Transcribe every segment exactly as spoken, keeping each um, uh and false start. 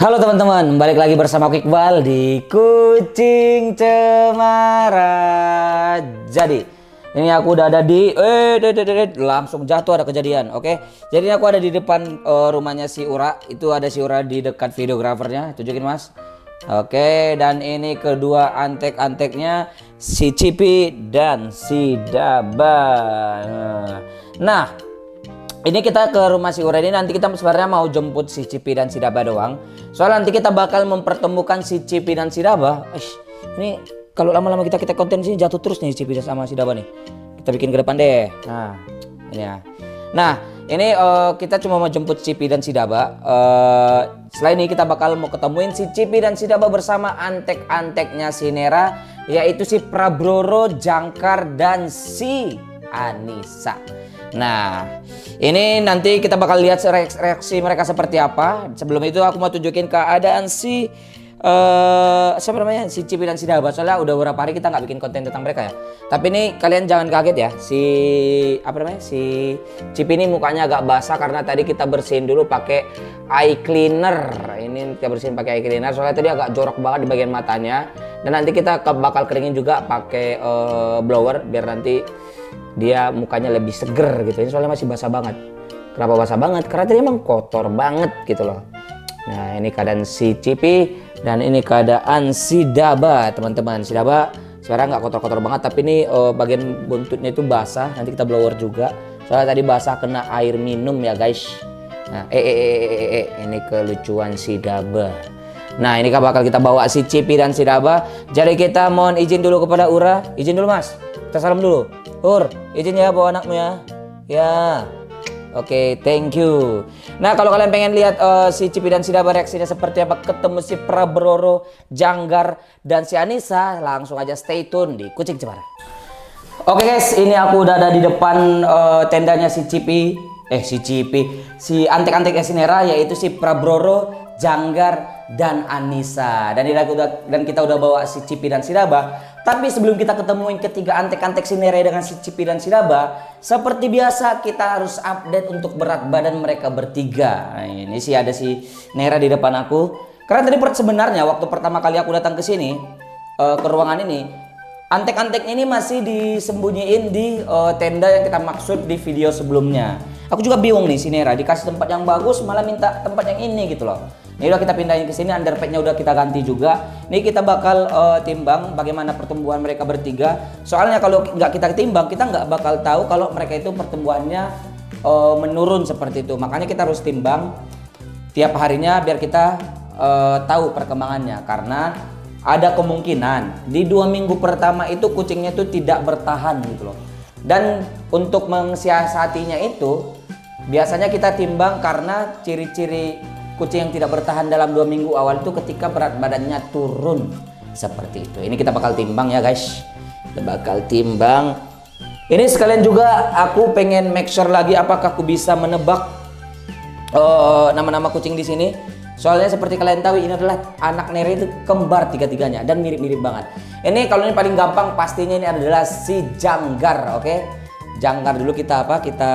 Halo teman-teman, balik lagi bersama aku Iqbal di Kucing Cemara. Jadi ini aku udah ada di eh de, de, de, de, langsung jatuh, ada kejadian. Oke, jadi aku ada di depan uh, rumahnya si Ura. Itu ada si Ura di dekat videografernya. Tunjukin mas. Oke, dan ini kedua antek-anteknya, si Cipi dan si Daba. Nah, ini kita ke rumah si Ura ini, nanti kita sebenarnya mau jemput si Cipi dan si Daba doang. Soalnya nanti kita bakal mempertemukan si Cipi dan si Daba. Eish, ini kalau lama-lama kita kita konten sini jatuh terus nih Cipi sama si Daba nih. Kita bikin ke depan deh. Nah, ini ya. Nah, ini uh, kita cuma mau jemput Cipi dan si Daba. Uh, setelah ini kita bakal mau ketemuin si Cipi dan si Daba bersama antek-anteknya si Nera, yaitu si Prabroro, Jangkar, dan si Anissa. Nah, ini nanti kita bakal lihat reaksi mereka seperti apa. Sebelum itu aku mau tunjukin keadaan si uh, siapa namanya, si Cipi dan si Daba. Soalnya udah beberapa hari kita nggak bikin konten tentang mereka ya. Tapi ini kalian jangan kaget ya, si apa namanya, si Cipi ini mukanya agak basah karena tadi kita bersihin dulu pakai eye cleaner. Ini kita bersihin pakai eye cleaner soalnya tadi agak jorok banget di bagian matanya. Dan nanti kita bakal keringin juga pakai uh, blower biar nanti dia mukanya lebih seger gitu. Ini soalnya masih basah banget. Kenapa basah banget? Karena tadi emang kotor banget gitu loh. Nah, ini keadaan si Cipi dan ini keadaan si Daba, teman-teman. Si Daba sekarang nggak kotor-kotor banget, tapi ini uh, bagian buntutnya itu basah. Nanti kita blower juga. Soalnya tadi basah kena air minum ya guys. Nah, eh eh eh eh, eh. ini kelucuan si Daba. Nah, ini bakal kita bawa si Cipi dan si Daba. Jadi kita mohon izin dulu kepada Ura. Izin dulu mas. Kita salam dulu. Ur, izin ya bawa anakmu ya. Ya. Oke, okay, thank you. Nah, kalau kalian pengen lihat uh, si Cipi dan si Daba reaksinya seperti apa ketemu si Prabroro, Janggar, dan si Anissa, langsung aja stay tune di Kucing Cemara. Oke okay guys, ini aku udah ada di depan uh, tendanya si Cipi. Eh, si Cipi. Si antek-anteknya si Nera, yaitu si Prabroro, Janggar, dan Anissa. Dan, dan kita udah bawa si Cipi dan si Daba. Tapi sebelum kita ketemuin ketiga antek-antek si Nera dengan si Cipi dan si Daba, seperti biasa kita harus update untuk berat badan mereka bertiga. Nah, ini sih ada si Nera di depan aku. Karena tadi sebenarnya waktu pertama kali aku datang ke sini, uh, ke ruangan ini, antek-anteknya ini masih disembunyiin di uh, tenda yang kita maksud di video sebelumnya. Aku juga bingung nih si Nera, dikasih tempat yang bagus malah minta tempat yang ini gitu loh. Ini udah kita pindahin ke sini, underpadnya udah kita ganti juga. Ini kita bakal uh, timbang bagaimana pertumbuhan mereka bertiga. Soalnya kalau nggak kita timbang, kita nggak bakal tahu kalau mereka itu pertumbuhannya uh, menurun seperti itu. Makanya kita harus timbang tiap harinya biar kita uh, tahu perkembangannya. Karena ada kemungkinan di dua minggu pertama itu kucingnya itu tidak bertahan gitu loh. Dan untuk mensiasatinya itu biasanya kita timbang karena ciri-ciri kucing yang tidak bertahan dalam dua minggu awal itu ketika berat badannya turun seperti itu. Ini kita bakal timbang ya guys. Kita bakal timbang. Ini sekalian juga aku pengen make sure lagi apakah aku bisa menebak nama-nama uh, kucing di sini. Soalnya seperti kalian tahu ini adalah anak Nera itu kembar tiga-tiganya dan mirip-mirip banget. Ini kalau ini paling gampang pastinya ini adalah si Janggar, oke? Okay? Janggar dulu kita apa? Kita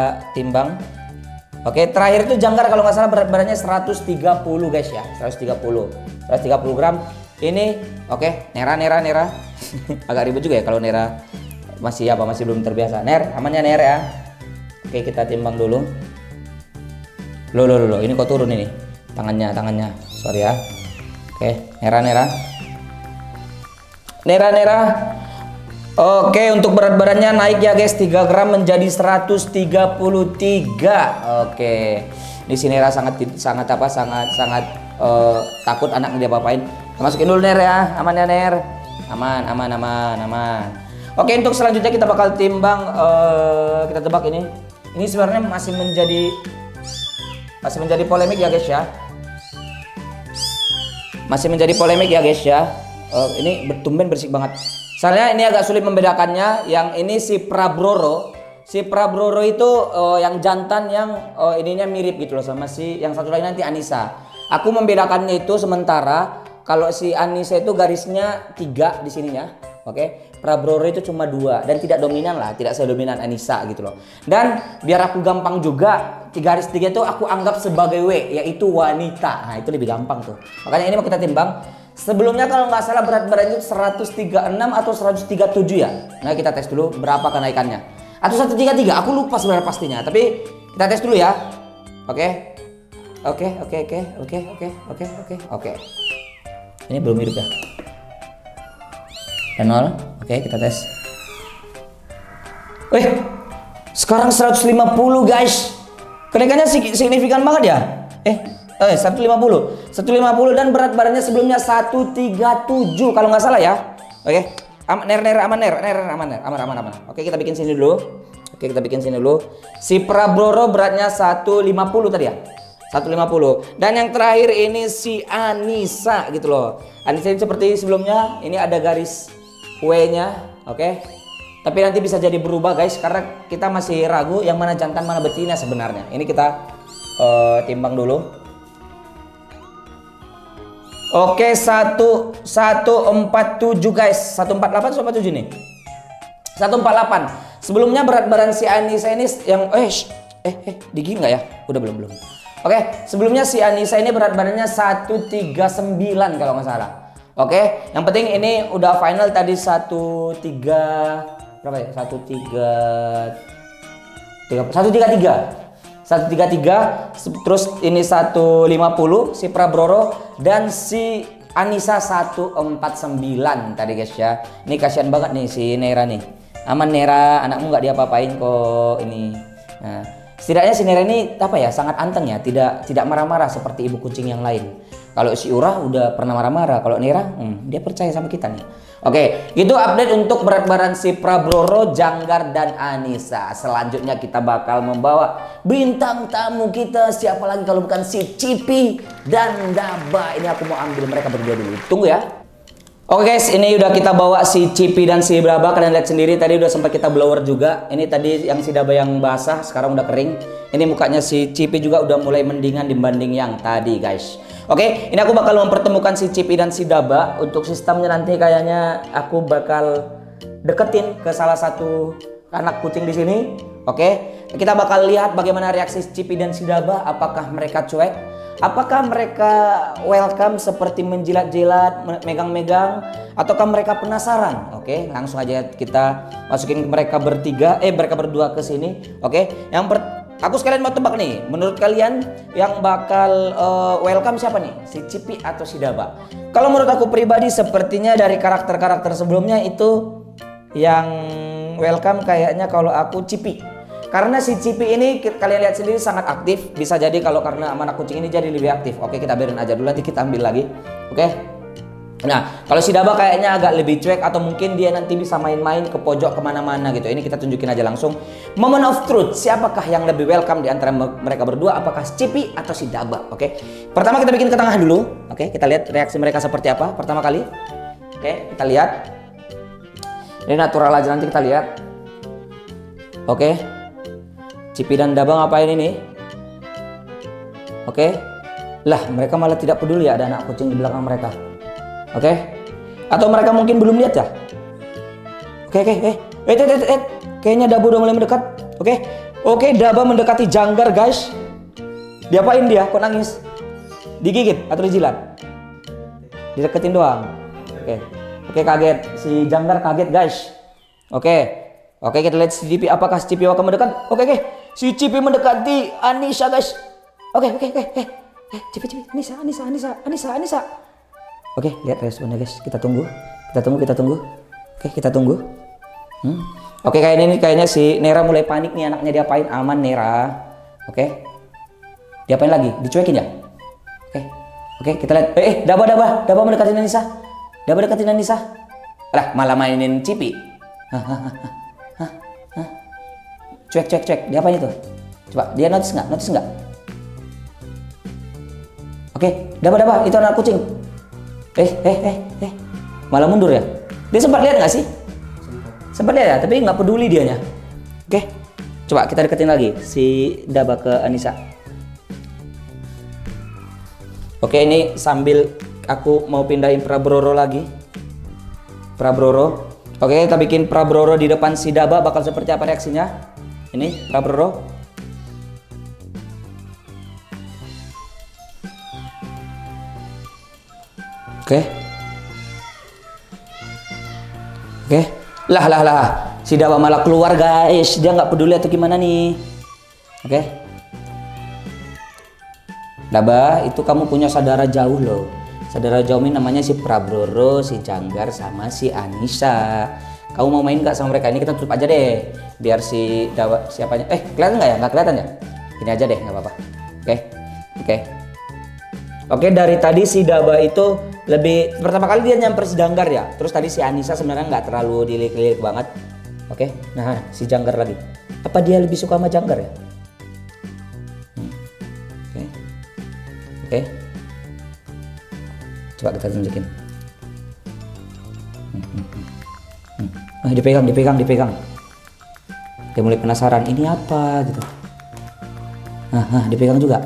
timbang. Oke, terakhir itu Janggar kalau nggak salah berat badannya seratus tiga puluh guys ya, seratus tiga puluh, seratus tiga puluh gram. Ini oke, Nera, Nera, Nera. Agak ribet juga ya kalau Nera masih apa masih belum terbiasa. Ner, amannya Ner ya. Oke, kita timbang dulu. Loh, loh, loh, ini kok turun ini tangannya, tangannya. Sorry ya. Oke, Nera, Nera, Nera, Nera. Oke, untuk berat badannya naik ya guys, tiga gram menjadi seratus tiga puluh tiga. Oke. Di sini Nera sangat sangat apa? Sangat sangat uh, takut anaknya dia apain. Masukin dulu Ner ya. Aman ya Ner. Aman, aman, aman, aman. Oke, untuk selanjutnya kita bakal timbang, uh, kita tebak ini. Ini sebenarnya masih menjadi masih menjadi polemik ya guys ya. Masih menjadi polemik ya guys ya. Uh, ini bertumben bersih banget. Soalnya ini agak sulit membedakannya. Yang ini si Prabroro. Si Prabroro itu uh, yang jantan yang uh, ininya mirip gitu loh sama si yang satu lagi nanti Anissa. Aku membedakannya itu sementara kalau si Anissa itu garisnya tiga di sininya. Oke, Prabroro itu cuma dua dan tidak dominan lah, tidak sedominan Anissa gitu loh. Dan biar aku gampang juga, tiga garis tiga itu aku anggap sebagai W, yaitu wanita. Nah itu lebih gampang tuh. Makanya ini mau kita timbang. Sebelumnya kalau nggak salah berat badannya seratus tiga puluh enam atau seratus tiga puluh tujuh ya. Nah kita tes dulu berapa kenaikannya. Atau seratus tiga puluh tiga, aku lupa sebenarnya pastinya. Tapi kita tes dulu ya. Oke, oke, oke, oke, oke, oke, oke, oke, oke. Ini belum hidup ya. Dan nol, oke kita tes. Wih, sekarang seratus lima puluh guys. Kenaikannya signifikan banget ya. Eh, eh seratus lima puluh, seratus lima puluh dan berat badannya sebelumnya seratus tiga puluh tujuh kalau nggak salah ya. Oke, aman ner ner aman ner ner aman ner aman aman aman. Oke kita bikin sini dulu. Oke kita bikin sini dulu. Si Prabroro beratnya seratus lima puluh tadi ya. seratus lima puluh. Dan yang terakhir ini si Anissa gitu loh. Anissa ini seperti sebelumnya, ini ada garis W-nya, oke. Okay? Tapi nanti bisa jadi berubah guys, karena kita masih ragu yang mana jantan mana betina sebenarnya. Ini kita uh, timbang dulu. Oke, okay, satu satu empat tujuh guys, satu empat delapan, satu empat tujuh nih. satu empat delapan. Sebelumnya berat badan si Anissa ini yang eh eh eh digigit nggak ya? Udah belum belum. Oke, okay, sebelumnya si Anissa ini berat badannya seratus tiga puluh sembilan kalau nggak salah. Oke, okay, yang penting ini udah final tadi satu tiga berapa ya? satu tiga satu tiga tiga. satu tiga tiga terus ini seratus lima puluh si Prabroro dan si Anissa seratus empat puluh sembilan tadi guys ya. Ini kasihan banget nih si Nera nih. Aman Nera, anakmu nggak diapa-apain kok ini. Nah, setidaknya si Nera ini apa ya? Sangat anteng ya, tidak tidak marah-marah seperti ibu kucing yang lain. Kalau si Ura udah pernah marah-marah, kalau Nera hmm, dia percaya sama kita nih. Oke, itu update untuk berat badan si Prabroro, Janggar dan Anissa. Selanjutnya kita bakal membawa bintang tamu kita, siapa lagi kalau bukan si Cipi dan Daba. Ini aku mau ambil mereka berdua dulu. Tunggu ya. Oke guys, ini udah kita bawa si Cipi dan si Daba. Kalian lihat sendiri tadi udah sempat kita blower juga. Ini tadi yang si Daba yang basah, sekarang udah kering. Ini mukanya si Cipi juga udah mulai mendingan dibanding yang tadi guys. Oke, ini aku bakal mempertemukan si Cipi dan si Daba. Untuk sistemnya nanti kayaknya aku bakal deketin ke salah satu anak kucing di sini. Oke, kita bakal lihat bagaimana reaksi Cipi dan si Daba. Apakah mereka cuek? Apakah mereka welcome seperti menjilat-jilat, megang-megang, ataukah mereka penasaran? Oke, langsung aja kita masukin mereka bertiga, eh mereka berdua ke sini. Oke, yang per aku sekalian mau tebak nih, menurut kalian yang bakal uh, welcome siapa nih? Si Cipi atau si Daba? Kalau menurut aku pribadi sepertinya dari karakter-karakter sebelumnya itu yang welcome kayaknya kalau aku Cipi. Karena si Cipi ini kalian lihat sendiri sangat aktif. Bisa jadi kalau karena anak kucing ini jadi lebih aktif. Oke kita biarin aja dulu, nanti kita ambil lagi. Oke. Nah kalau si Daba kayaknya agak lebih cuek, atau mungkin dia nanti bisa main-main ke pojok kemana-mana gitu. Ini kita tunjukin aja langsung. Moment of truth, siapakah yang lebih welcome di antara mereka berdua? Apakah si Cipi atau si Daba? Oke. Pertama kita bikin ke tengah dulu. Oke kita lihat reaksi mereka seperti apa pertama kali. Oke kita lihat. Ini natural aja, nanti kita lihat. Oke. Cipi dan Daba ngapain ini? Oke. Lah mereka malah tidak peduli ya ada anak kucing di belakang mereka. Oke. Atau mereka mungkin belum lihat ya? Oke oke eh eh eh eh, eh. Kayaknya Daba udah mulai mendekat. Oke. Oke Daba mendekati Janggar guys. Diapain dia? Kok nangis? Digigit atau dijilat? Dideketin doang. Oke. Oke kaget, si Janggar kaget guys. Oke. Oke kita lihat si Cipi, apakah si Cipi akan mendekat? Oke oke, si Cipi mendekati Anissa guys. Oke oke oke, eh, eh Cipi Cipi, Anissa Anissa Anissa Anissa Anissa. Oke lihat responnya guys, kita tunggu, kita tunggu kita tunggu. Oke kita tunggu. Hmm. Oke kayak ini kayaknya si Nera mulai panik nih, anaknya diapain? Aman Nera. Oke, diapain lagi? Dicuekin ya? Oke oke kita lihat. Eh, eh Daba Daba Daba mendekati Anissa. Daba mendekati Anissa. Lah malah mainin Cipi. Hahaha. Hah? Hah? Cuek, cuek, cuek. Dia apa itu? Coba, dia notice nggak? Notice nggak? Oke, Daba, Daba. Itu anak kucing. Eh, eh, eh, eh. Malah mundur ya? Dia sempat lihat nggak sih? Sempat lihat ya, tapi nggak peduli dianya. Oke, coba kita deketin lagi si Daba ke Anissa. Oke, ini sambil aku mau pindahin Prabroro lagi. Prabroro. Oke, kita bikin Prabroro di depan si Daba, bakal seperti apa reaksinya? Ini Prabroro. Oke. Oke. Lah lah lah. Si Daba malah keluar, guys. Dia nggak peduli atau gimana nih? Oke. Daba, itu kamu punya saudara jauh loh. Saudara jauh ini namanya si Prabroro, si Janggar, sama si Anissa. Kamu mau main nggak sama mereka? Ini kita tutup aja deh, biar si Daba siapanya. Eh, kelihatan nggak ya? Nggak kelihatan ya? Ini aja deh, nggak apa-apa. Oke, oke, oke. Dari tadi si Daba itu lebih pertama kali dia nyamper si Janggar ya. Terus tadi si Anissa sebenarnya nggak terlalu dilirik-lirik banget. Oke, nah si Janggar lagi. Apa dia lebih suka sama Janggar ya? Hmm. Oke, oke. Coba kita tunjukin. Hmm, hmm, hmm. Hmm. Ah, dipegang, dipegang, dipegang. Dia mulai penasaran, ini apa gitu. Nah, nah dipegang juga.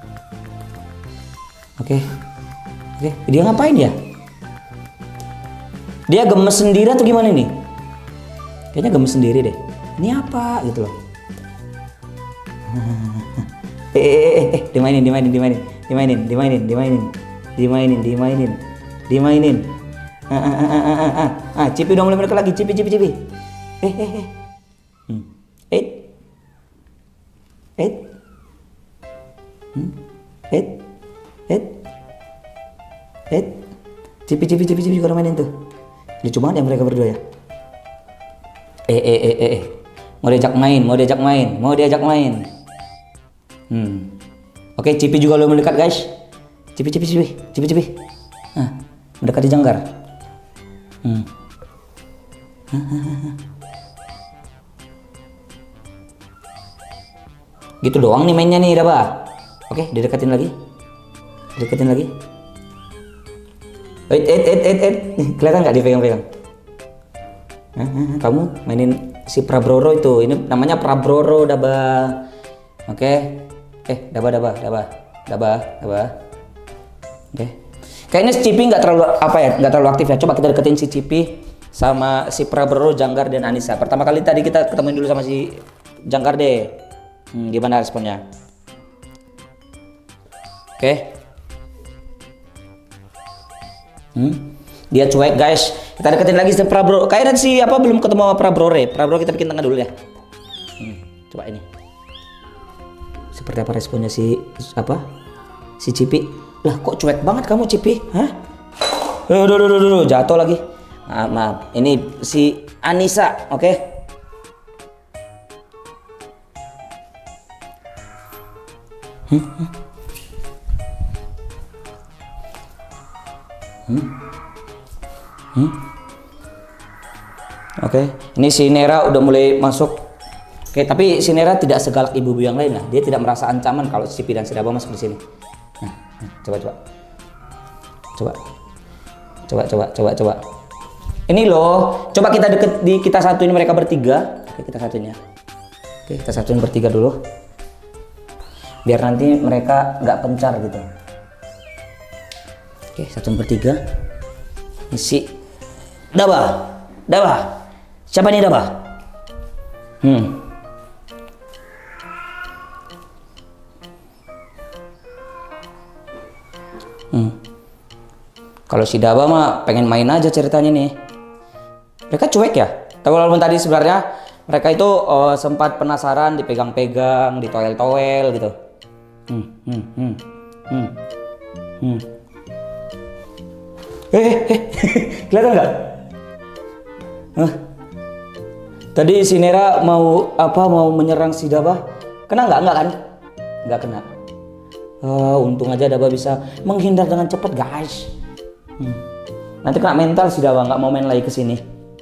Oke, oke. Dia ngapain ya? Dia gemes sendiri atau gimana nih? Kayaknya gemes sendiri deh. Ini apa gitu loh. eh, eh, eh, eh, dimainin, dimainin, dimainin, dimainin, dimainin, dimainin. dimainin dimainin dimainin ah ah ah ah ah ah ah Cipi udah mulai mereka lagi. Cipi Cipi Cipi eh eh eh hmm. eh eh hmm. eh eh eh Cipi Cipi Cipi Cipi juga mainin tuh. Lucu banget ya mereka berdua ya. eh eh eh eh eh mau diajak main mau diajak main mau diajak main hmm oke. Cipi juga udah mendekat, guys. Cipi Cipi Cipi Cipi Cipi nah, mendekati Janggar. hmm. Gitu doang nih mainnya nih, Daba. Oke, didekatin lagi, deketin lagi. Eh, eh, eh, eh, eh. Kelihatan nggak dia pegang-pegang? Kamu mainin si Prabroro itu, ini namanya Prabroro, Daba. Oke, eh, Daba, Daba, Daba, Daba, Daba. Oke, kayaknya si Cipi nggak terlalu apa ya, nggak terlalu aktif ya. Coba kita deketin si Cipi sama si Prabroro, Janggar dan Anissa. Pertama kali tadi kita ketemuin dulu sama si Janggar deh. Hmm, gimana responnya? Oke. Hmm, dia cuek, guys. Kita deketin lagi si Prabroro. Kayaknya si apa belum ketemu sama Prabroro. Prabroro kita bikin tengah dulu ya. Hmm, coba ini. Seperti apa responnya si apa? Si Cipi. Lah kok cuek banget kamu, Cipi? Hah? Duh, duh, duh, duh, duh, jatuh lagi. Maaf, maaf. Ini si Anissa, oke? Okay? Hmm? Hmm? Hmm? Oke, okay. Ini si Nera udah mulai masuk. Oke, okay, tapi si Nera tidak segalak ibu-ibu yang lain lah. Dia tidak merasa ancaman kalau si Cipi dan si Daba masuk di sini. Coba coba coba coba coba coba coba ini loh, coba kita deket di kita satuin mereka bertiga. Oke, kita satuin ya. Oke, kita satuin bertiga dulu biar nanti mereka nggak pencar gitu. Oke, satuin bertiga. Si Daba, Daba, siapa nih Daba? Hmm. Hmm. Kalau si Daba mah pengen main aja ceritanya nih. Mereka cuek ya. Tapi walaupun tadi sebenarnya mereka itu uh, sempat penasaran, dipegang-pegang, ditoel-toel gitu. Hmm, hmm, hmm, hmm, hmm. Eh, eh, eh. Kelihatan nggak? Huh? Tadi si Nera mau apa? Mau menyerang si Daba? Kena nggak? Nggak kan? Nggak kena. Uh, untung aja Daba bisa menghindar dengan cepat, guys. Hmm. Nanti kena mental si Daba, nggak mau main lagi ke sini.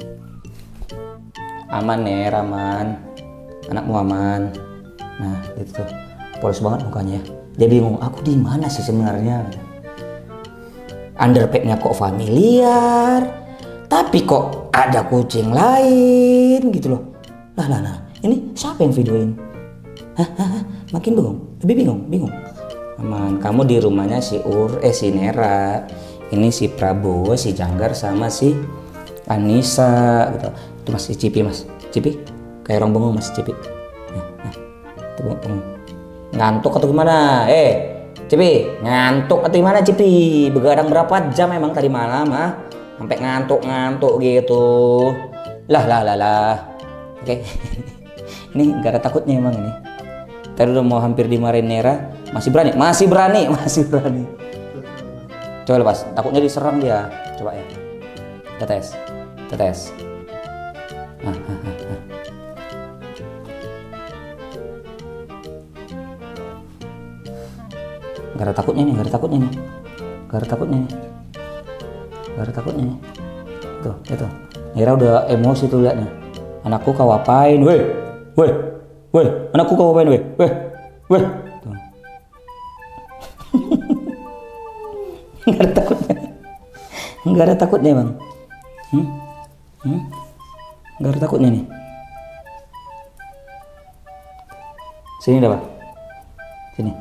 Aman nih, aman. Anakmu aman. Nah, itu tuh. Polos banget mukanya ya. Dia bingung, aku di mana sih sebenarnya? Underpacknya kok familiar, tapi kok ada kucing lain gitu loh. Lah lah lah, ini siapa yang videoin? Hah, hah, hah. Makin bingung, lebih bingung, bingung. Aman, kamu di rumahnya si Ur, eh si Nera. Ini si Prabowo, si Janggar sama si Anissa gitu. Itu Mas si Cipi Mas. Cipi kayak orang bengong Mas Cipi. Nah, nah. Tuh, bengong. Ngantuk atau gimana? Eh, Cipi, ngantuk atau gimana Cipi? Begadang berapa jam emang tadi malam ah? Sampai ngantuk-ngantuk gitu. Lah lah lah lah. Oke. Ini gak ada takutnya emang ini. Tadi udah mau hampir dimarahin Nera, masih berani, masih berani, masih berani. Coba lepas, takutnya diserang dia. Coba ya. Kita tes. Kita tes. Ah, ah, ah, ah. Gak ada takutnya nih, gak ada takutnya nih. Gak ada takutnya nih. Gak ada takutnya nih. Tuh, itu. Nera udah emosi tuh liatnya. Anakku kau apain, weh? Weh, weh, anakku kau apain, weh? Weh, weh. Tuh. Gak ada takutnya. Gak ada takutnya bang. Hmm? Hmm? Gak ada takutnya nih. Sini dah pak. Sini.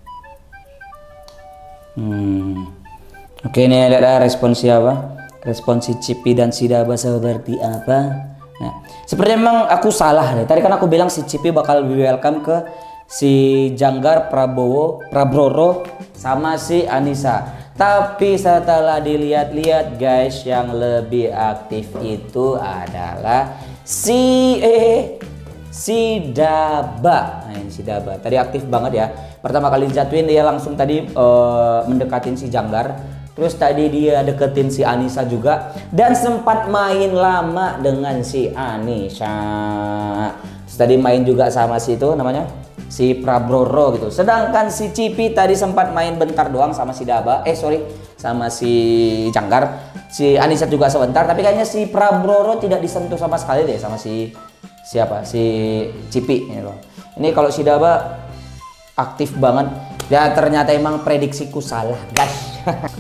Hmm. Oke nih lihatlah respon siapa, respon si Cipi dan si Daba seperti apa. Nah, sepertinya memang aku salah nih. Tadi kan aku bilang si Cipi bakal welcome ke si Janggar, Prabowo, Prabroro sama si Anissa. Tapi setelah dilihat-lihat guys, yang lebih aktif itu adalah si eh si Daba. Nah, ini si Daba. Tadi aktif banget ya. Pertama kali dijatuhin dia langsung tadi uh, mendekatin si Janggar. Terus tadi dia deketin si Anissa juga. Dan sempat main lama dengan si Anissa. Terus tadi main juga sama si itu namanya si Prabroro gitu. Sedangkan si Cipi tadi sempat main bentar doang sama si Daba. Eh sorry, sama si Janggar. Si Anissa juga sebentar. Tapi kayaknya si Prabroro tidak disentuh sama sekali deh sama si siapa? Si Cipi ini loh. Ini kalau si Daba aktif banget ya, ternyata emang prediksiku salah guys.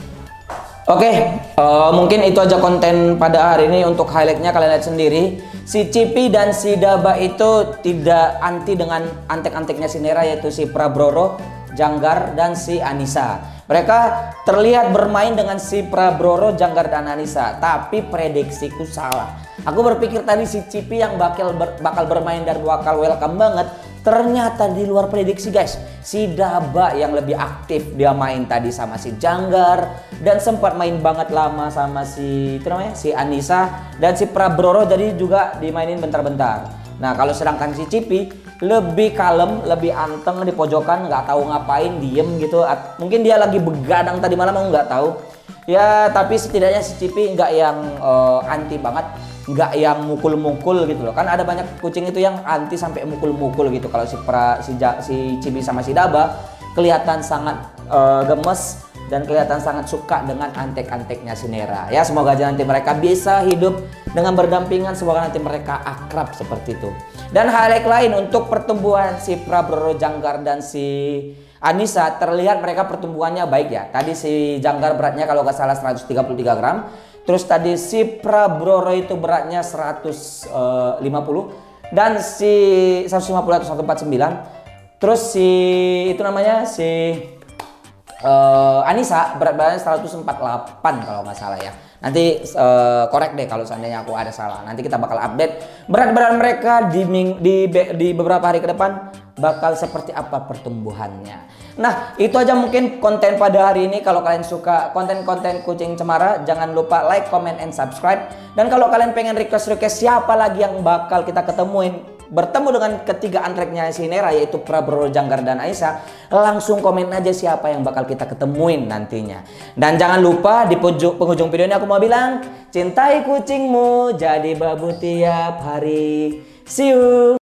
Oke, okay, uh, mungkin itu aja konten pada hari ini. Untuk highlightnya kalian lihat sendiri, si Cipi dan si Daba itu tidak anti dengan antek-anteknya si Nera, yaitu si Prabroro, Janggar, dan si Anissa. Mereka terlihat bermain dengan si Prabroro, Janggar, dan Anissa, tapi prediksiku salah. Aku berpikir tadi si Cipi yang bakal ber, bakal bermain dan bakal welcome banget. Ternyata di luar prediksi guys, si Daba yang lebih aktif, dia main tadi sama si Janggar dan sempat main banget lama sama si itu namanya si Anissa, dan si Prabroro jadi juga dimainin bentar-bentar. Nah kalau sedangkan si Cipi lebih kalem, lebih anteng di pojokan, nggak tahu ngapain, diem gitu. Mungkin dia lagi begadang tadi malam, aku nggak tahu. Ya tapi setidaknya si Cipi nggak yang uh, anti banget, nggak yang mukul-mukul gitu loh. Kan ada banyak kucing itu yang anti sampai mukul-mukul gitu. Kalau si pra, si, si Cipi sama si Daba kelihatan sangat uh, gemes dan kelihatan sangat suka dengan antek-anteknya si Nera. Ya semoga aja nanti mereka bisa hidup dengan berdampingan, semoga nanti mereka akrab seperti itu. Dan highlight lain untuk pertumbuhan si Prabroro, Janggar, dan si Anissa, terlihat mereka pertumbuhannya baik ya. Tadi si Janggar beratnya kalau nggak salah seratus tiga puluh tiga gram. Terus tadi si Prabroro itu beratnya seratus lima puluh dan si seratus lima puluh atau seratus empat puluh sembilan. Terus si itu namanya si uh, Anissa berat badannya seratus empat puluh delapan kalau nggak salah ya. Nanti uh, korek deh kalau seandainya aku ada salah. Nanti kita bakal update berat badan mereka di di, di beberapa hari ke depan bakal seperti apa pertumbuhannya. Nah itu aja mungkin konten pada hari ini. Kalau kalian suka konten-konten kucing cemara, jangan lupa like, comment, and subscribe. Dan kalau kalian pengen request-request siapa lagi yang bakal kita ketemuin bertemu dengan ketiga antreknya si Nera, yaitu Prabroro, Janggar, dan Anissa, langsung komen aja siapa yang bakal kita ketemuin nantinya. Dan jangan lupa di pojok penghujung video ini aku mau bilang, cintai kucingmu jadi babu tiap hari. See you.